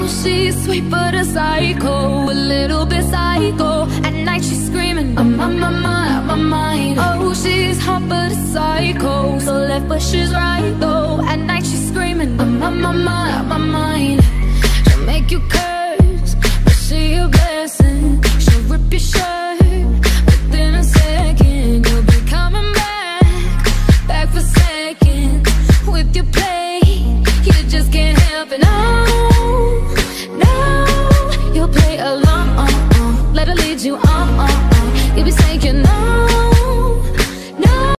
she's sweet but a psycho, a little bit psycho. At night she's screaming, I'm on my mind, out my mind. Oh, she's hot but a psycho, so left but she's right though. At night she's screaming, I'm on my mind, out my mind. She'll make you curse, but she a bless.